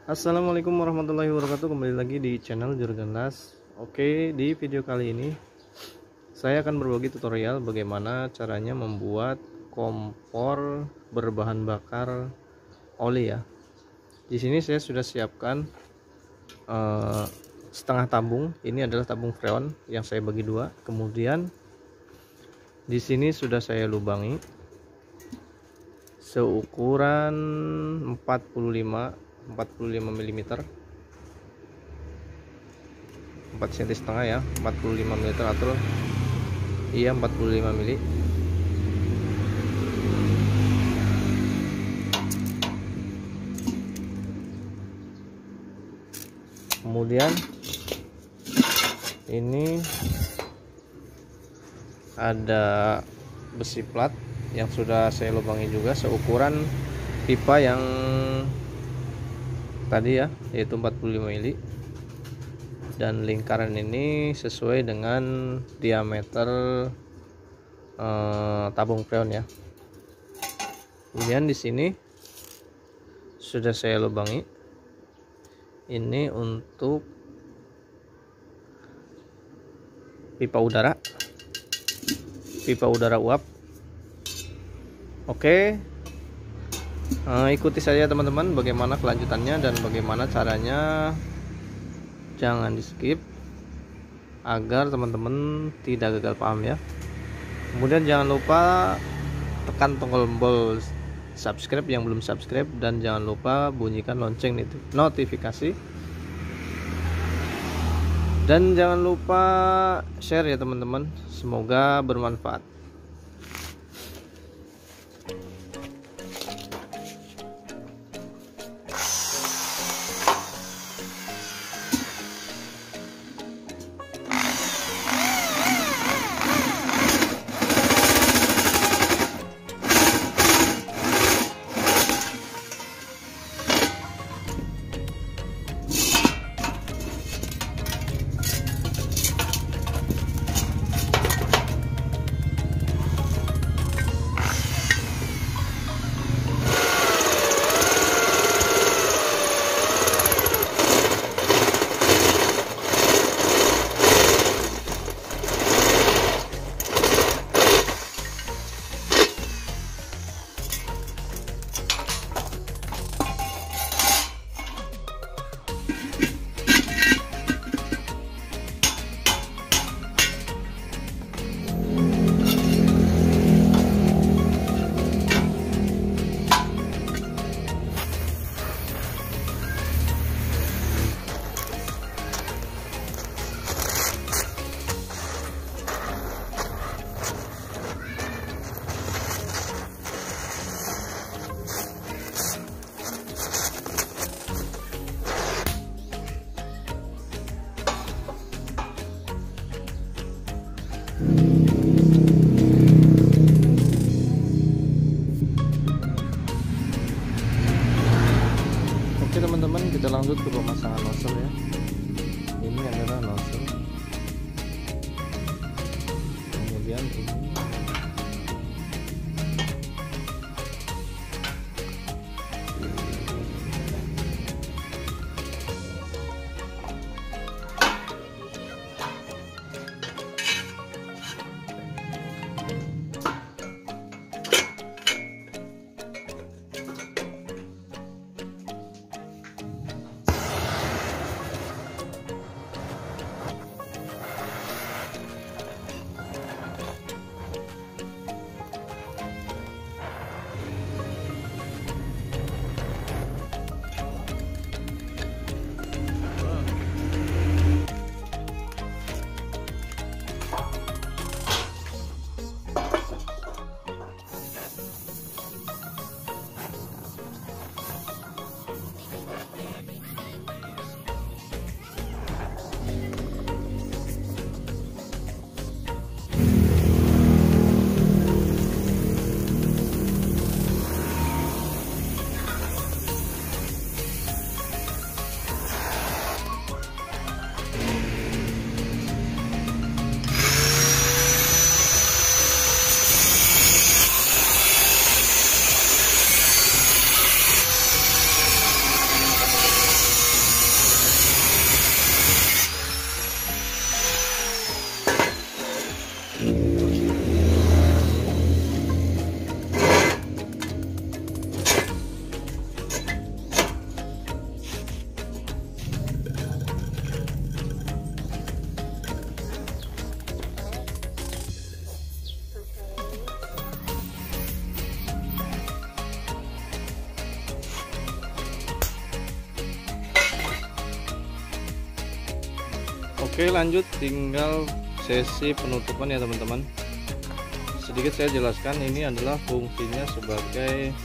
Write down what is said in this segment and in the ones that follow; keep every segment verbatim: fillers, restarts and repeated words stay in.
Assalamualaikum warahmatullahi wabarakatuh. Kembali lagi di channel Juragan Las. Oke, di video kali ini saya akan berbagi tutorial bagaimana caranya membuat kompor berbahan bakar oli ya. Di sini saya sudah siapkan uh, setengah tabung. Ini adalah tabung freon yang saya bagi dua. Kemudian di sini sudah saya lubangi seukuran empat puluh lima milimeter, empat senti setengah ya, empat puluh lima milimeter atau iya empat puluh lima mili. Kemudian ini ada besi plat yang sudah saya lubangi juga seukuran pipa yang tadi ya, yaitu empat puluh lima mili, dan lingkaran ini sesuai dengan diameter eh, tabung freon ya. Kemudian di sini sudah saya lubangi, ini untuk pipa udara pipa udara uap. Oke, Uh, ikuti saja teman-teman bagaimana kelanjutannya dan bagaimana caranya. Jangan di skip agar teman-teman tidak gagal paham ya. Kemudian jangan lupa tekan tombol subscribe yang belum subscribe, dan jangan lupa bunyikan lonceng notifikasi, dan jangan lupa share ya teman-teman. Semoga bermanfaat. Oke teman-teman, kita lanjut ke pemasangan nozzle ya. Ini adalah nozzle, kemudian ini Oke, lanjut tinggal sesi penutupan ya teman-teman. Sedikit saya jelaskan, ini adalah fungsinya sebagai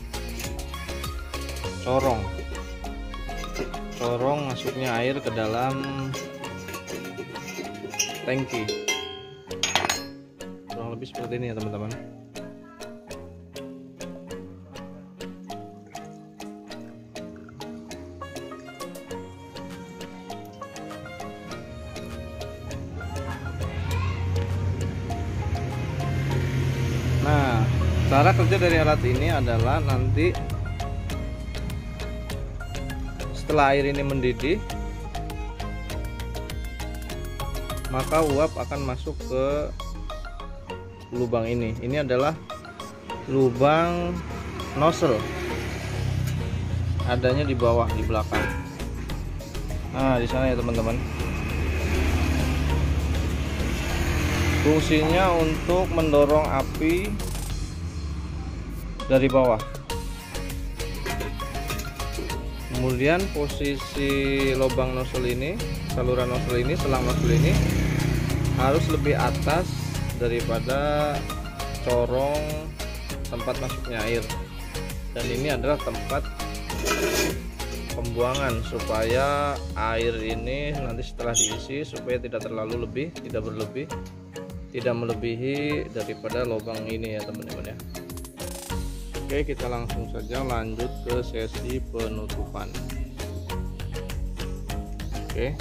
corong corong masuknya air ke dalam tangki, kurang lebih seperti ini ya teman-teman. Nah, cara kerja dari alat ini adalah nanti setelah air ini mendidih, maka uap akan masuk ke lubang ini. Ini adalah lubang nozzle, adanya di bawah, di belakang. Nah, di sana ya teman-teman. Fungsinya untuk mendorong api dari bawah. Kemudian posisi lubang nozzle ini, saluran nozzle ini, selang nozzle ini harus lebih atas daripada corong tempat masuknya air. Dan ini adalah tempat pembuangan supaya air ini nanti setelah diisi supaya tidak terlalu lebih, tidak berlebih, tidak melebihi daripada lubang ini ya teman-teman ya. Oke, kita langsung saja lanjut ke sesi penutupan. Oke.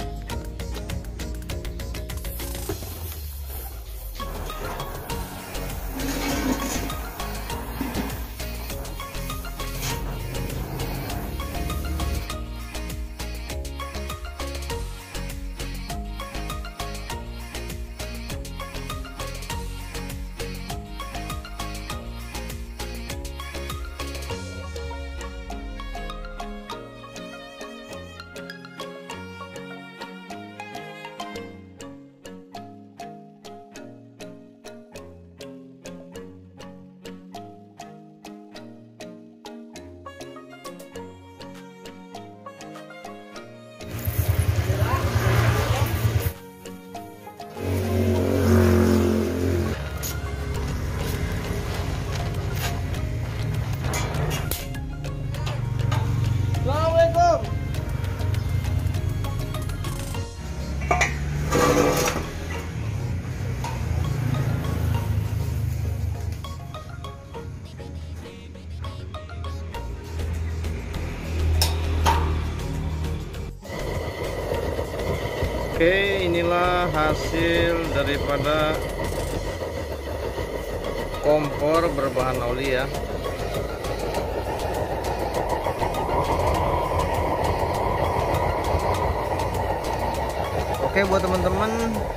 Oke, inilah hasil daripada kompor berbahan oli ya. Oke, buat teman-teman,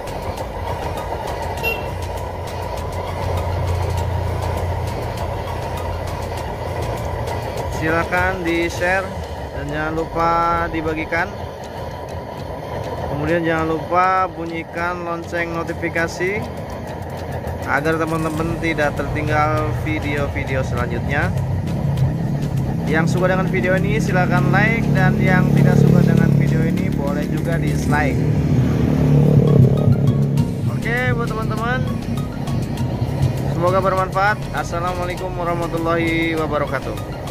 silakan di share dan jangan lupa dibagikan. Kemudian jangan lupa bunyikan lonceng notifikasi agar teman-teman tidak tertinggal video-video selanjutnya. Yang suka dengan video ini silahkan like, dan yang tidak suka dengan video ini boleh juga dislike. Oke buat teman-teman, semoga bermanfaat. Assalamualaikum warahmatullahi wabarakatuh.